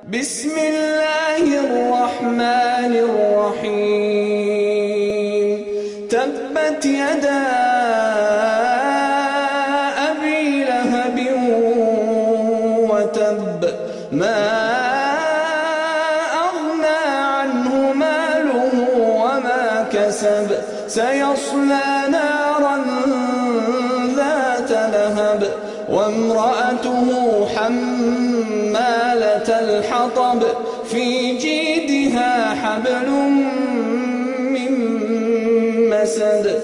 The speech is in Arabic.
بسم الله الرحمن الرحيم تبت يدا أبي لهب وتب ما أغنى عنه ماله وما كسب سيصلى نارا ذات لهب وامرأته حمالة الحطب في جيدها حبل من مسد